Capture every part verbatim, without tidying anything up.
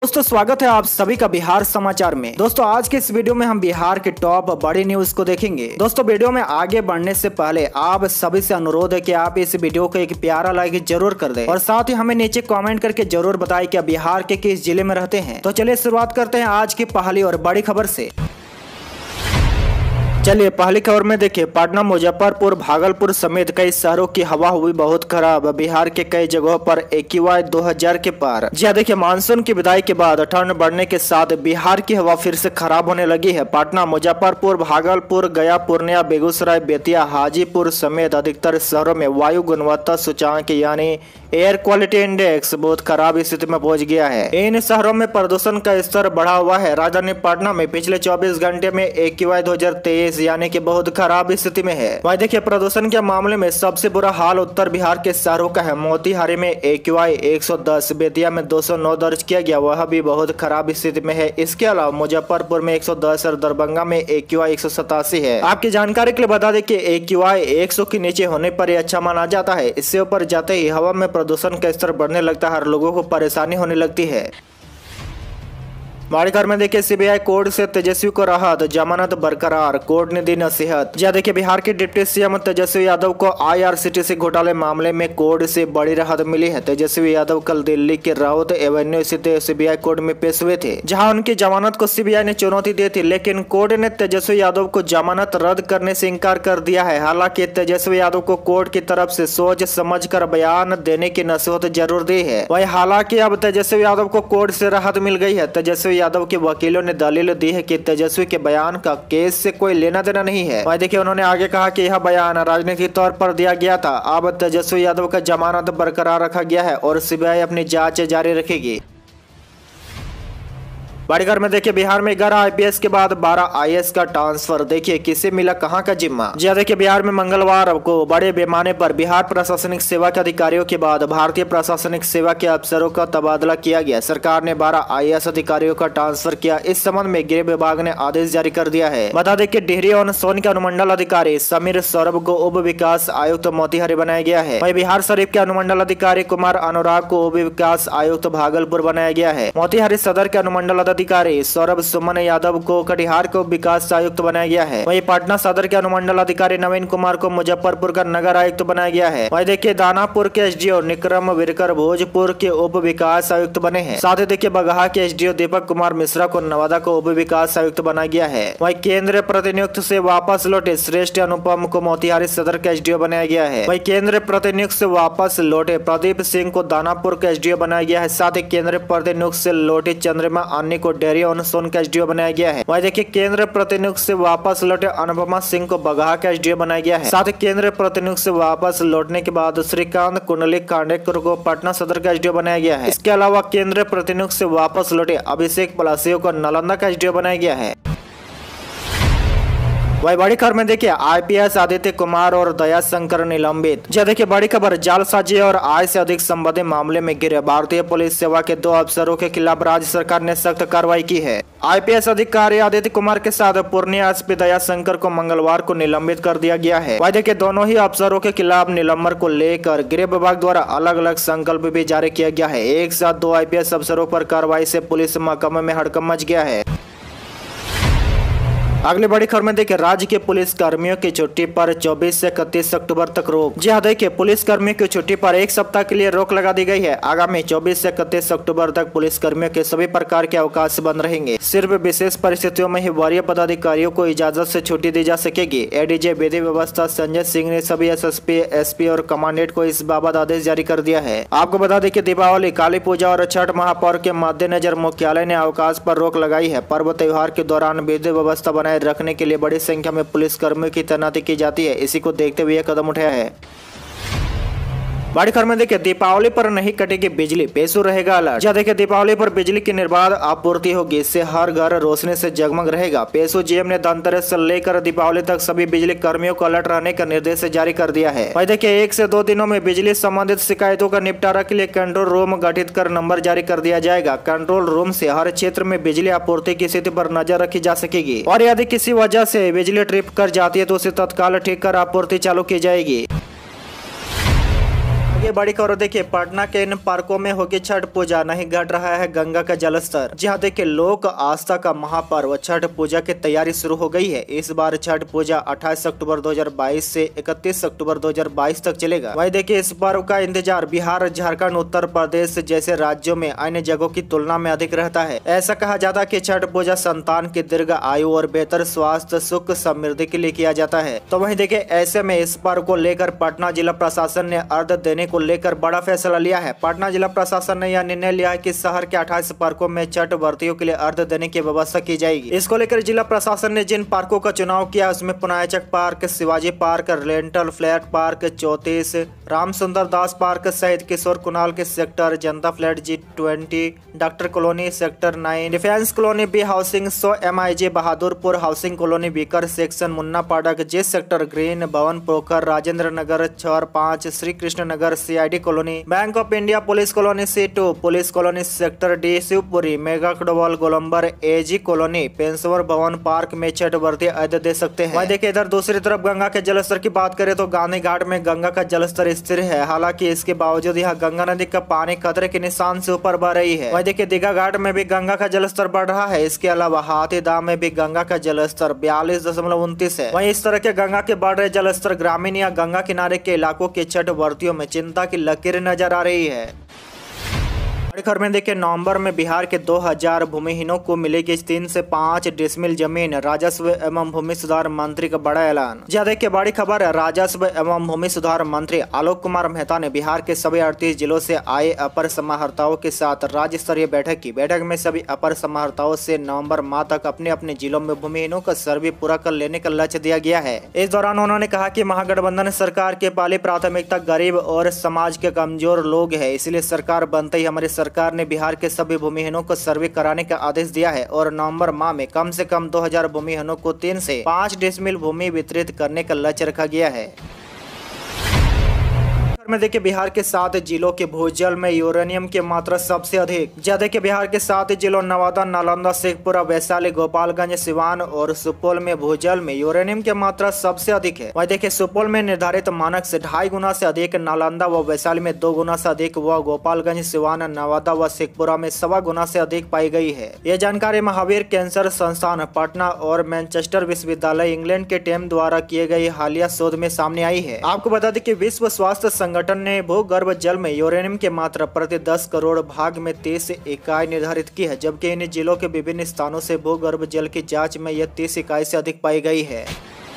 दोस्तों स्वागत है आप सभी का बिहार समाचार में। दोस्तों आज के इस वीडियो में हम बिहार के टॉप बड़ी न्यूज को देखेंगे। दोस्तों वीडियो में आगे बढ़ने से पहले आप सभी से अनुरोध है कि आप इस वीडियो को एक प्यारा लाइक जरूर कर दें और साथ ही हमें नीचे कमेंट करके जरूर बताएं कि आप बिहार के किस जिले में रहते हैं। तो चलिए शुरुआत करते हैं आज की पहली और बड़ी खबर से। चलिए पहली खबर में देखिए, पटना, मुजफ्फरपुर, भागलपुर समेत कई शहरों की हवा हुई बहुत खराब। बिहार के कई जगहों पर एक्यूआई दो हज़ार के पार। जी हाँ, देखिए मानसून की विदाई के बाद ठंड बढ़ने के साथ बिहार की हवा फिर से खराब होने लगी है। पटना, मुजफ्फरपुर, भागलपुर, गया, पूर्णिया, बेगूसराय, बेतिया, हाजीपुर समेत अधिकतर शहरों में वायु गुणवत्ता सूचकांक यानी एयर क्वालिटी इंडेक्स बहुत खराब स्थिति में पहुंच गया है। इन शहरों में प्रदूषण का स्तर बढ़ा हुआ है। राजधानी पटना में पिछले चौबीस घंटे में एक्यूआई दो हज़ार तेईस यानी कि बहुत खराब स्थिति में है। वहीं देखिए प्रदूषण के मामले में सबसे बुरा हाल उत्तर बिहार के शहरों का है। मोतिहारी में एक्यूआई एक सौ दस, बेतिया में दो सौ नौ दर्ज किया गया, वह भी बहुत खराब स्थिति में है। इसके अलावा मुजफ्फरपुर में एक सौ दस और दरभंगा में एक्यूआई एक सौ सतासी है। आपकी जानकारी के लिए बता दें कि एक्यूआई एक सौ के नीचे होने पर यह अच्छा माना जाता है। इससे ऊपर जाते ही हवा में प्रदूषण का स्तर बढ़ने लगता है और लोगों को परेशानी होने लगती है। बड़ी खबर में देखिए, सीबीआई कोर्ट से तेजस्वी को राहत, जमानत बरकरार, कोर्ट ने दी नसीहत। जी देखिए बिहार के डिप्टी सीएम तेजस्वी यादव को आईआरसीटीसी घोटाले मामले में कोर्ट से बड़ी राहत मिली है। तेजस्वी यादव कल दिल्ली के राउत एवेन्यू स्थित सीबीआई कोर्ट में पेश हुए थे, जहां उनकी जमानत को सीबीआई ने चुनौती दी थी, लेकिन कोर्ट ने तेजस्वी यादव को जमानत रद्द करने से इनकार कर दिया है। हालांकि तेजस्वी यादव को कोर्ट की तरफ से सोच समझ कर बयान देने की नसीहत जरूर दी है। वही हालांकि अब तेजस्वी यादव को कोर्ट से राहत मिल गई है। तेजस्वी यादव के वकीलों ने दलील दी है कि तेजस्वी के बयान का केस से कोई लेना देना नहीं है। वहीं देखिए उन्होंने आगे कहा कि यह बयान राजनीतिक तौर पर दिया गया था। अब तेजस्वी यादव का जमानत बरकरार रखा गया है और सीबीआई अपनी जांच जारी रखेगी। बड़ी खबर में देखिए, बिहार में ग्यारह आईपीएस के बाद बारह आईएएस का ट्रांसफर। देखिए किसे मिला कहां का जिम्मा। जी देखिए बिहार में मंगलवार को बड़े पैमाने पर बिहार प्रशासनिक सेवा के अधिकारियों के बाद भारतीय प्रशासनिक सेवा के अफसरों का तबादला किया गया। सरकार ने बारह आईएएस अधिकारियों का ट्रांसफर किया। इस संबंध में गृह विभाग ने आदेश जारी कर दिया है। बता दें कि डिहरी और सोन के अनुमंडल अधिकारी समीर सौरभ को उप विकास आयुक्त मोतिहारी बनाया गया है। वहीं बिहार शरीफ के अनुमंडल अधिकारी कुमार अनुराग को उप विकास आयुक्त भागलपुर बनाया गया है। मोतिहारी सदर के अनुमंडल अधिकारी सौरभ सुमन यादव को कटिहार को विकास आयुक्त बनाया गया है। वहीं पटना सदर के अनुमंडल अधिकारी नवीन कुमार को मुजफ्फरपुर का नगर आयुक्त बनाया गया है। वहीं देखिए दानापुर के एसडीओ निक्रम विरकर भोजपुर के उप विकास आयुक्त बने हैं। साथ ही देखिए बगहा के एसडीओ दीपक कुमार मिश्रा को नवादा को उप विकास आयुक्त बनाया गया है। वहीं केंद्रीय प्रतिनियुक्त से वापस लौटे श्रेष्ठ अनुपम को मोतिहारी सदर का एसडीओ बनाया गया है। वहीं केंद्रीय प्रतिनियुक्त से वापस लौटे प्रदीप सिंह को दानापुर का एसडीओ बनाया गया है। साथ ही केंद्रीय प्रतिनियुक्त से लौटे चंद्रमा अन्नी को डेयरी सोन का एसडीओ बनाया गया है। वहीं देखिए केंद्रीय प्रतिनियुक्त से वापस लौटे अनुपमा सिंह को बगहा का एसडीओ बनाया गया है। साथ ही केंद्रीय प्रतिनियुक्त से वापस लौटने के बाद श्रीकांत कुंडलिक कांडेकर को पटना सदर का एसडीओ बनाया गया है। इसके अलावा केंद्रीय प्रतिनियुक्त से वापस लौटे अभिषेक पलासियो को नालंदा का एसडीओ बनाया गया है। वही बड़ी खबर में देखिए, आईपीएस आदित्य कुमार और दया शंकर निलंबित। जी देखिए बड़ी खबर, जालसाजी और आय से अधिक संबंधित मामले में गिरे भारतीय पुलिस सेवा के दो अफसरों के खिलाफ राज्य सरकार ने सख्त कार्रवाई की है। आईपीएस अधिकारी आदित्य कुमार के साथ पूर्णिया एसपी दया शंकर को मंगलवार को निलंबित कर दिया गया है। वही देखिए दोनों ही अफसरों के खिलाफ निलंबन को लेकर गृह विभाग द्वारा अलग अलग संकल्प भी जारी किया गया है। एक साथ दो आईपीएस अफसरों पर कार्रवाई से पुलिस महकमे में हड़कंप मच गया है। अगली बड़ी खबर में देखिए, राज्य के पुलिस कर्मियों की छुट्टी पर चौबीस से इकतीस अक्टूबर तक रोक। जी हाँ देखिए पुलिस कर्मियों की छुट्टी पर एक सप्ताह के लिए रोक लगा दी गई है। आगामी चौबीस से इकतीस अक्टूबर तक पुलिस कर्मियों के सभी प्रकार के अवकाश बंद रहेंगे। सिर्फ विशेष परिस्थितियों में ही वरीय पदाधिकारियों को इजाजत से छुट्टी दी जा सकेगी। एडीजे विधि व्यवस्था संजय सिंह ने सभी एसएसपी, एसपी और कमांडेंट को इस बाबत आदेश जारी कर दिया है। आपको बता दें कि दीपावली, काली पूजा और छठ महापर्व के मद्देनजर मुख्यालय ने अवकाश पर रोक लगाई है। पर्व त्योहार के दौरान विधि व्यवस्था बनाए रखने के लिए बड़ी संख्या में पुलिस कर्मियों की तैनाती की जाती है। इसी को देखते हुए यह कदम उठाया है। बड़ी खबर में देखिए, दीपावली पर नहीं कटेगी बिजली, पेशु रहेगा अलर्ट। जी देखिए दीपावली पर बिजली की निर्बाध आपूर्ति होगी, इससे हर घर रोशनी से जगमग रहेगा। पेशु जीएम ने धनतेरस से लेकर दीपावली तक सभी बिजली कर्मियों को अलर्ट रहने का निर्देश जारी कर दिया है। वही देखिए एक से दो दिनों में बिजली संबंधित शिकायतों का निपटारा के लिए कंट्रोल रूम गठित कर नंबर जारी कर दिया जाएगा। कंट्रोल रूम से हर क्षेत्र में बिजली आपूर्ति की स्थिति पर नजर रखी जा सकेगी और यदि किसी वजह से बिजली ट्रिप कर जाती है तो उसे तत्काल ठीक कर आपूर्ति चालू की जाएगी। ये बड़ी खबर देखिए, पटना के इन पार्कों में होगी छठ पूजा, नहीं घट रहा है गंगा का जलस्तर। जी हाँ देखिए, लोक आस्था का महापर्व छठ पूजा की तैयारी शुरू हो गई है। इस बार छठ पूजा अट्ठाईस अक्टूबर दो हज़ार बाईस से इकतीस अक्टूबर दो हज़ार बाईस तक चलेगा। वही देखिए, इस पर्व का इंतजार बिहार, झारखंड, उत्तर प्रदेश जैसे राज्यों में अन्य जगहों की तुलना में अधिक रहता है। ऐसा कहा जाता है कि छठ पूजा संतान की दीर्घ आयु और बेहतर स्वास्थ्य, सुख, समृद्धि के लिए किया जाता है। तो वही देखिए, ऐसे में इस पर्व को लेकर पटना जिला प्रशासन ने अर्घ देने को लेकर बड़ा फैसला लिया है। पटना जिला प्रशासन ने यह निर्णय लिया है कि शहर के अट्ठाईस पार्कों में छठ व्रतियों के लिए अर्घ देने की व्यवस्था की जाएगी। इसको लेकर जिला प्रशासन ने जिन पार्कों का चुनाव किया उसमें Punaichak park, Shivaji park, rental flat park चौतीस, राम सुंदर दास पार्क सहित किशोर कुणाल के सेक्टर, जनता flat G twenty, doctor colony sector nine, defence colony B housing सौ, M I G Bahadurpur housing colony बीकर सेक्शन, मुन्ना पाडक जे सेक्टर ग्रीन, भवन पोखर, राजेंद्र नगर चार पाँच, Shri Krishna Nagar, C I D colony, bank of India police colony C two, police colony sector D, Shivpuri, मेगा कड़वाल, गोलंबर, एजी कॉलोनी, पेंशवर भवन पार्क में छठ व्रती अर्घ दे सकते हैं। वहीं देखिए, इधर दूसरी तरफ गंगा के जलस्तर की बात करें तो गांधी घाट में गंगा का जलस्तर स्थिर है। हालांकि इसके बावजूद यहाँ गंगा नदी का पानी खतरे के निशान से ऊपर बह रही है। वहीं देखिए, दीघा घाट में भी गंगा का जलस्तर बढ़ रहा है। इसके अलावा हाथीदह में भी गंगा का जलस्तर बयालीस दशमलव उनतीस है। वहीं इस तरह के गंगा के बढ़ रहे जलस्तर ग्रामीण या गंगा किनारे के इलाकों के छठ व्रतियों में चिंता की लकीर नजर आ रही है। बड़ी खबर में देखिए, नवंबर में बिहार के दो हज़ार भूमिहीनों को मिलेगी तीन से पाँच डिसमिल जमीन, राजस्व एवं भूमि सुधार मंत्री का बड़ा ऐलान। जी देखिए, बड़ी खबर है, राजस्व एवं भूमि सुधार मंत्री आलोक कुमार मेहता ने बिहार के सभी अड़तीस जिलों से आए अपर समाहर्ताओं के साथ राज्य स्तरीय बैठक की। बैठक में सभी अपर समाहर्ताओं से नवम्बर माह तक अपने अपने जिलों में भूमिहीनों का सर्वे पूरा कर लेने का लक्ष्य दिया गया है। इस दौरान उन्होंने कहा कि महागठबंधन सरकार की पहली प्राथमिकता गरीब और समाज के कमजोर लोग है, इसलिए सरकार बनते ही हमारी सरकार ने बिहार के सभी भूमिहीनों को सर्वे कराने का आदेश दिया है और नवंबर माह में कम से कम दो हज़ार भूमिहीनों को तीन से पाँच डिसमिल भूमि वितरित करने का लक्ष्य रखा गया है। में देखिए, बिहार के सात जिलों के भूजल में यूरेनियम की मात्रा सबसे अधिक। ज्यादा के बिहार के सात जिलों नवादा, नालंदा, शेखपुरा, वैशाली, गोपालगंज, सिवान और सुपौल में भूजल में यूरेनियम की मात्रा सबसे अधिक है। वहीं देखिए, सुपौल में निर्धारित मानक से ढाई गुना से अधिक, नालंदा व वैशाली में दो गुना से अधिक व गोपालगंज, सिवान, नवादा व शेखपुरा में सवा गुना से अधिक पाई गई है। यह जानकारी महावीर कैंसर संस्थान पटना और मैनचेस्टर विश्वविद्यालय इंग्लैंड के टीम द्वारा किए गए हालिया शोध में सामने आई है। आपको बता दें कि विश्व स्वास्थ्य संगठन ने भूगर्भ जल में यूरेनियम की मात्रा प्रति दस करोड़ भाग में तीस इकाई निर्धारित की है, जबकि इन जिलों के विभिन्न स्थानों से भूगर्भ जल की जांच में यह तीस इकाई से अधिक पाई गई है।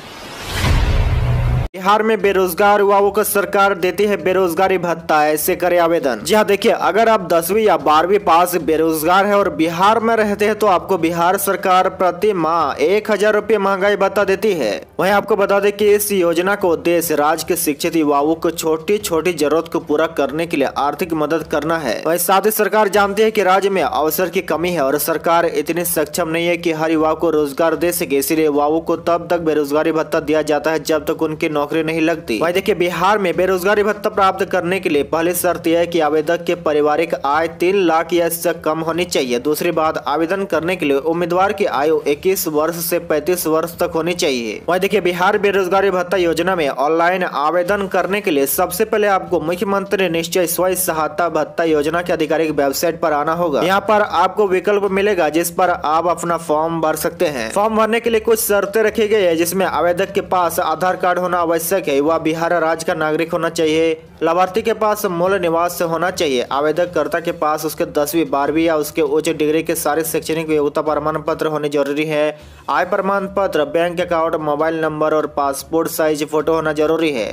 बिहार में बेरोजगार युवाओं को सरकार देती है बेरोजगारी भत्ता, ऐसे करे आवेदन। जी हाँ देखिए, अगर आप दसवीं या बारहवीं पास बेरोजगार है और बिहार में रहते हैं तो आपको बिहार सरकार प्रति माह एक हजार रूपए महंगाई भत्ता देती है। वहीं आपको बता दें कि इस योजना का उद्देश्य राज्य के शिक्षित युवाओं को छोटी छोटी जरूरत को पूरा करने के लिए आर्थिक मदद करना है। वहीं साथ ही सरकार जानती है कि राज्य में अवसर की कमी है और सरकार इतनी सक्षम नहीं है कि हर युवा को रोजगार दे सके, इसलिए युवाओं को तब तक बेरोजगारी भत्ता दिया जाता है जब तक उनकी नौकरी नहीं लगती। वहीं देखिए, बिहार में बेरोजगारी भत्ता प्राप्त करने के लिए पहली शर्त यह है कि आवेदक के पारिवारिक आय तीन लाख या इससे कम होनी चाहिए। दूसरी बात, आवेदन करने के लिए उम्मीदवार की आयु इक्कीस वर्ष से पैंतीस वर्ष तक होनी चाहिए। वहीं देखिए, बिहार बेरोजगारी भत्ता योजना में ऑनलाइन आवेदन करने के लिए सबसे पहले आपको मुख्यमंत्री निश्चय स्वयं सहायता भत्ता योजना के आधिकारिक वेबसाइट पर आना होगा। यहाँ पर आपको विकल्प मिलेगा जिस पर आप अपना फॉर्म भर सकते हैं। फॉर्म भरने के लिए कुछ शर्तें रखी गई है, जिसमें आवेदक के पास आधार कार्ड होना आवश्यक है, वह बिहार राज्य का नागरिक होना चाहिए, लाभार्थी के पास मूल निवास होना चाहिए, आवेदक कर्ता के पास उसके दसवीं बारहवीं या उसके उच्च डिग्री के सारे शैक्षणिक योग्यता प्रमाण पत्र होने जरूरी है, आय प्रमाण पत्र, बैंक अकाउंट, मोबाइल नंबर और पासपोर्ट साइज फोटो होना जरूरी है।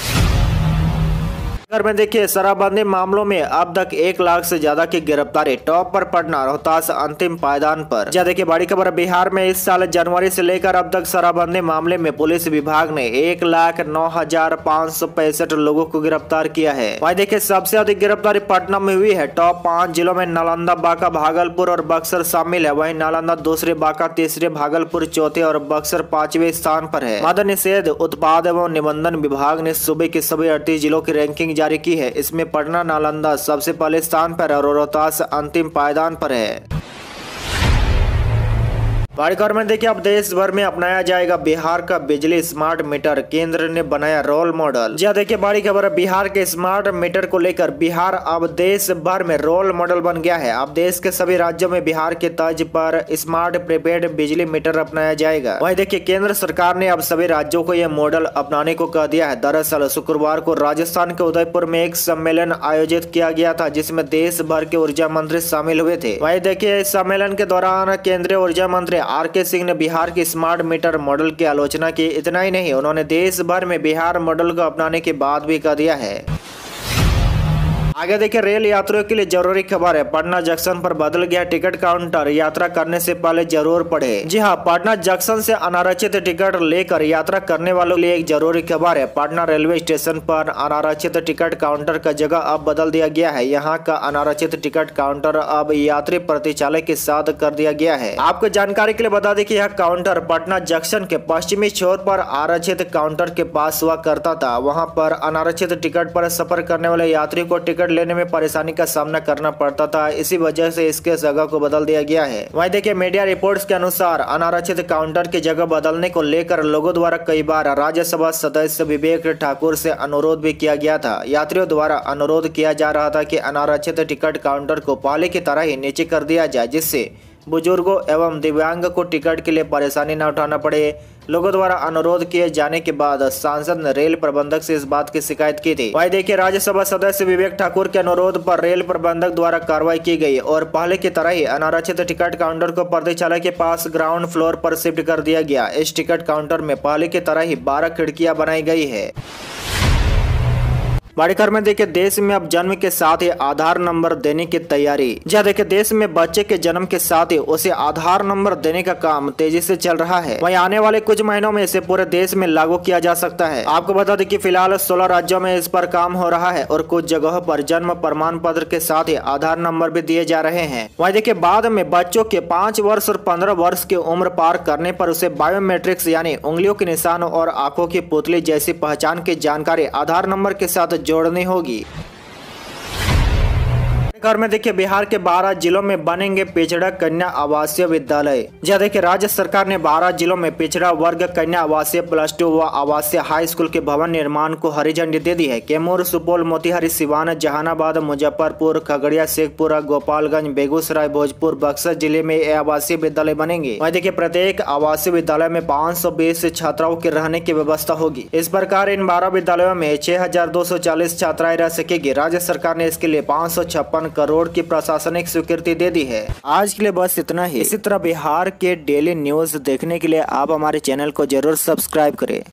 अगर में देखिए, शराबबंदी मामलों में अब तक एक लाख से ज्यादा की गिरफ्तारी, टॉप पर पटना, रोहतास अंतिम पायदान पर। जी देखिए, बड़ी खबर, बिहार में इस साल जनवरी से लेकर अब तक शराबबंदी मामले में पुलिस विभाग ने एक लाख नौ हजार पाँच सौ पैंसठ लोगों को गिरफ्तार किया है। वहीं देखिए, सबसे अधिक गिरफ्तारी पटना में हुई है। टॉप पाँच जिलों में नालंदा, बांका, भागलपुर और बक्सर शामिल है। वहीं नालंदा दूसरे, बांका तीसरे, भागलपुर चौथे और बक्सर पांचवें स्थान पर है। मद्य निषेध, उत्पाद एवं निबंधन विभाग ने सूबे के सभी अड़तीस जिलों की रैंकिंग जारी की है। इसमें पटना, नालंदा सबसे पहले स्थान पर और रोहतास अंतिम पायदान पर है। बड़ी खबर में देखिए, अब देश भर में अपनाया जाएगा बिहार का बिजली स्मार्ट मीटर, केंद्र ने बनाया रोल मॉडल। जी देखिए, बड़ी खबर है, बिहार के स्मार्ट मीटर को लेकर बिहार अब देश भर में रोल मॉडल बन गया है। अब देश के सभी राज्यों में बिहार के तर्ज पर स्मार्ट प्रीपेड बिजली मीटर अपनाया जाएगा। वहीं देखिए, केंद्र सरकार ने अब सभी राज्यों को यह मॉडल अपनाने को कह दिया है। दरअसल शुक्रवार को राजस्थान के उदयपुर में एक सम्मेलन आयोजित किया गया था, जिसमें देश भर के ऊर्जा मंत्री शामिल हुए थे। वहीं देखिए, इस सम्मेलन के दौरान केंद्रीय ऊर्जा मंत्री आर के सिंह ने बिहार की स्मार्ट मीटर मॉडल की आलोचना की। इतना ही नहीं, उन्होंने देश भर में बिहार मॉडल को अपनाने की बात भी कह दिया है। आगे देखिए, रेल यात्रियों के लिए जरूरी खबर है, पटना जंक्शन पर बदल गया टिकट काउंटर, यात्रा करने से पहले जरूर पढ़े। जी हां, पटना जंक्शन से अनारक्षित टिकट लेकर यात्रा करने वालों के लिए एक जरूरी खबर है। पटना रेलवे स्टेशन पर अनारक्षित टिकट काउंटर का जगह अब बदल दिया गया है। यहाँ का अनारक्षित टिकट काउंटर अब यात्री प्रतीक्षालय के साथ कर दिया गया है। आपको जानकारी के लिए बता दें कि यह काउंटर पटना जंक्शन के पश्चिमी छोर पर आरक्षित काउंटर के पास हुआ करता था। वहाँ पर अनारक्षित टिकट पर सफर करने वाले यात्री को टिकट लेने में परेशानी का सामना करना पड़ता था। इसी वजह से इसके जगह को बदल दिया गया है। वहीं देखिए, मीडिया रिपोर्ट्स के अनुसार अनारक्षित काउंटर की जगह बदलने को लेकर लोगों द्वारा कई बार राज्यसभा सदस्य विवेक ठाकुर से अनुरोध भी किया गया था। यात्रियों द्वारा अनुरोध किया जा रहा था कि अनारक्षित टिकट काउंटर को पहले की तरह ही नीचे कर दिया जाए, जिससे बुजुर्गों एवं दिव्यांग को टिकट के लिए परेशानी न उठाना पड़े। लोगों द्वारा अनुरोध किए जाने के बाद सांसद ने रेल प्रबंधक से इस बात की शिकायत की थी। वहीं देखिए, राज्यसभा सदस्य विवेक ठाकुर के अनुरोध पर रेल प्रबंधक द्वारा कार्रवाई की गई और पहले की तरह ही अनारक्षित टिकट काउंटर को प्रतीक्षालय के पास ग्राउंड फ्लोर पर शिफ्ट कर दिया गया। इस टिकट काउंटर में पहले की तरह ही बारह खिड़कियां बनाई गई है। बड़ी खबर में देखिए, देश में अब जन्म के साथ ही आधार नंबर देने की तैयारी। जहाँ देखिए, देश में बच्चे के जन्म के साथ ही उसे आधार नंबर देने का काम तेजी से चल रहा है। वहीं आने वाले कुछ महीनों में इसे पूरे देश में लागू किया जा सकता है। आपको बता दें कि फिलहाल सोलह राज्यों में इस पर काम हो रहा है और कुछ जगहों पर जन्म प्रमाण पत्र के साथ ही आधार नंबर भी दिए जा रहे हैं। वहीं देखिए, बाद में बच्चों के पाँच वर्ष और पंद्रह वर्ष की उम्र पार करने पर उसे बायोमेट्रिक्स यानी उंगलियों के निशान और आंखों की पुतली जैसी पहचान की जानकारी आधार नंबर के साथ जोड़नी होगी। घर में देखिए, बिहार के बारह जिलों में बनेंगे पिछड़ा कन्या आवासीय विद्यालय। जहाँ देखिए, राज्य सरकार ने बारह जिलों में पिछड़ा वर्ग कन्या आवासीय प्लस टू व आवासीय हाई स्कूल के भवन निर्माण को हरी झंडी दे दी है। कैमूर, सुपौल, मोतिहारी, सिवान, जहानाबाद, मुजफ्फरपुर, खगड़िया, शेखपुरा, गोपालगंज, बेगूसराय, भोजपुर, बक्सर जिले में ये आवासीय विद्यालय बनेंगे। वहीं देखिए, प्रत्येक आवासीय विद्यालय में पाँच सौ बीस छात्राओं के रहने की व्यवस्था होगी। इस प्रकार इन बारह विद्यालयों में छह हजार दो सौ चालीस छात्राएं रह सकेगी। राज्य सरकार ने इसके लिए पाँच सौ छप्पन करोड़ की प्रशासनिक स्वीकृति दे दी है। आज के लिए बस इतना ही। इसी तरह बिहार के डेली न्यूज देखने के लिए आप हमारे चैनल को जरूर सब्सक्राइब करें।